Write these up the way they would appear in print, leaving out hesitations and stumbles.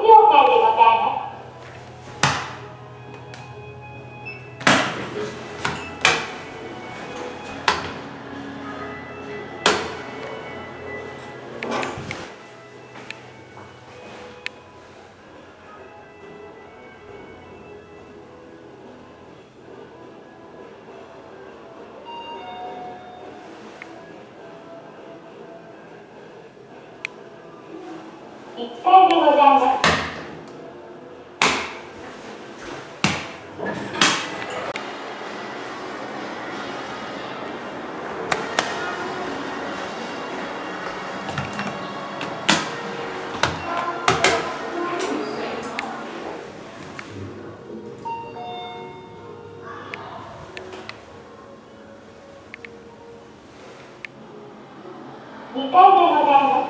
上会でございます。1階でございます。2階でございます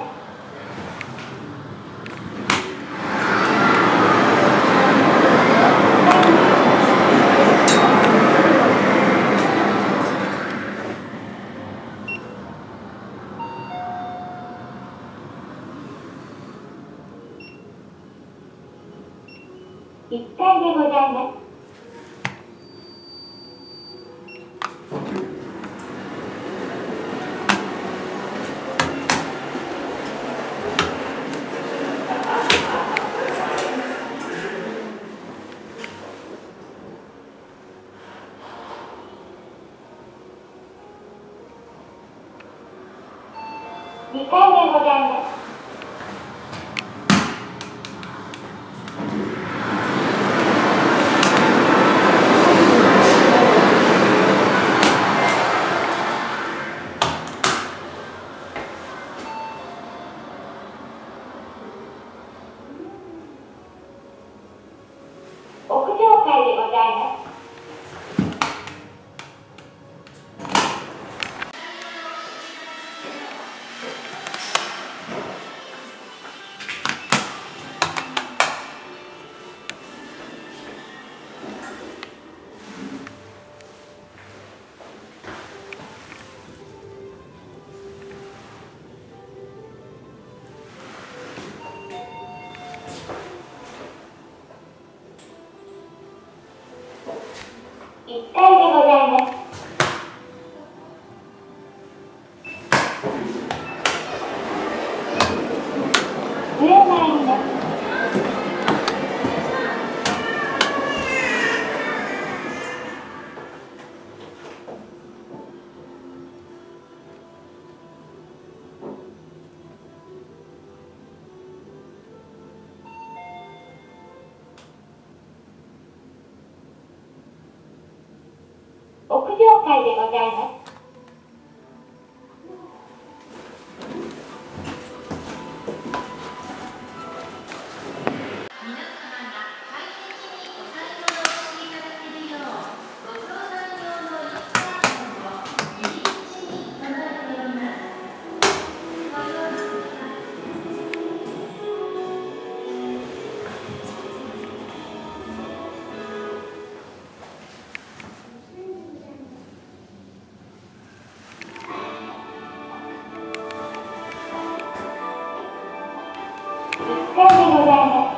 。1階でございます。2階でございます。屋上階でございます。1階でございます。上参ります。屋上階でございます。1階でございます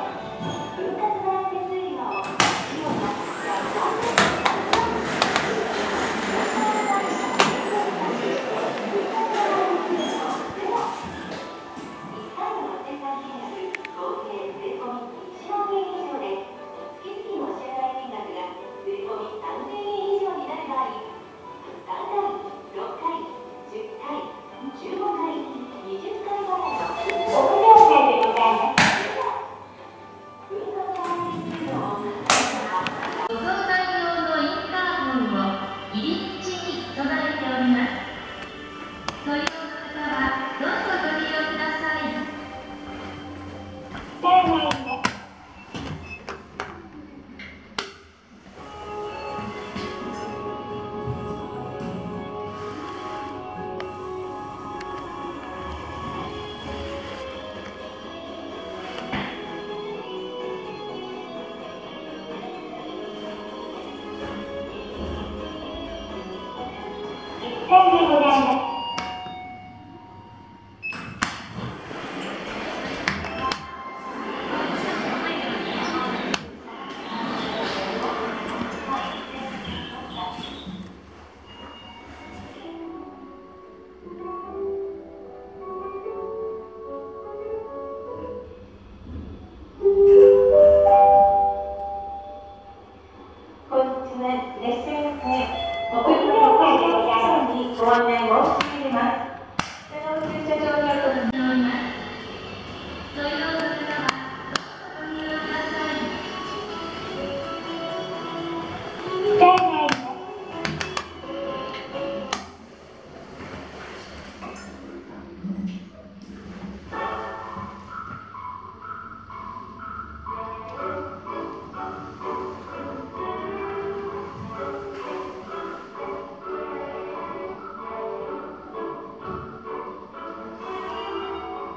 。1階でございます。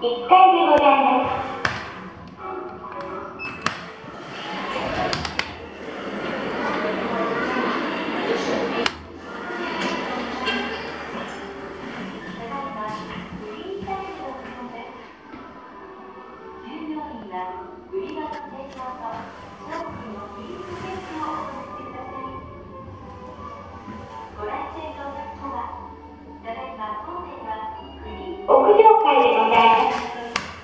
1階でございます。屋上階でございます。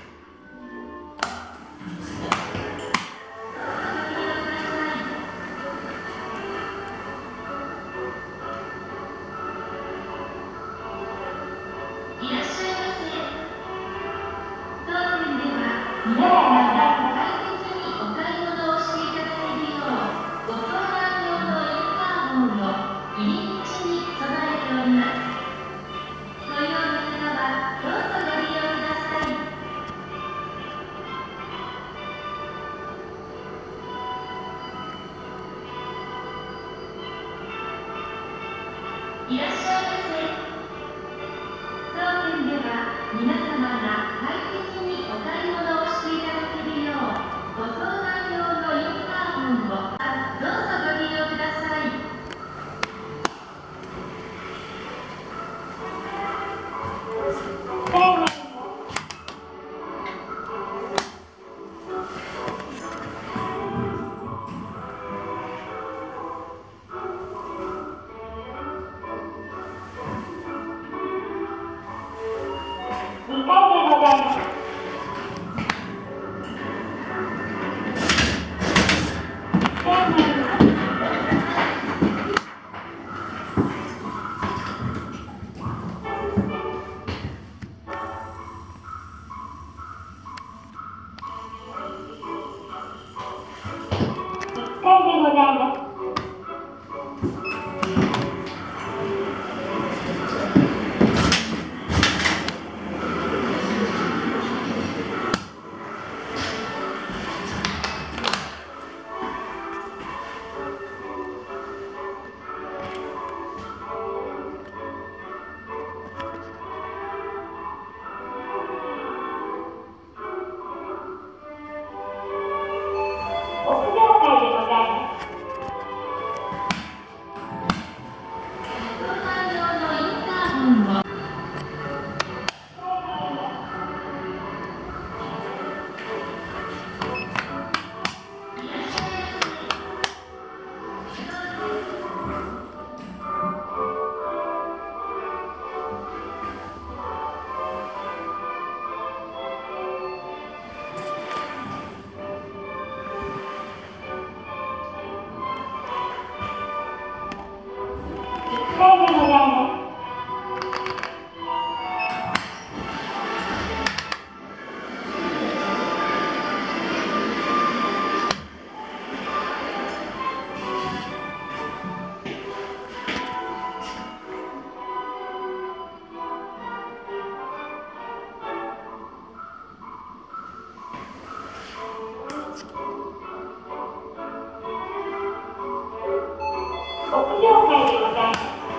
いらっしゃいませ。当店では皆様が快適にお買い物をしていただけるようご相談用のインターホンをどうぞご利用ください。 2階でございます。1階でございます。屋上階でございます。 ご相談用のインターホンを 1階でございます。屋上階でございます。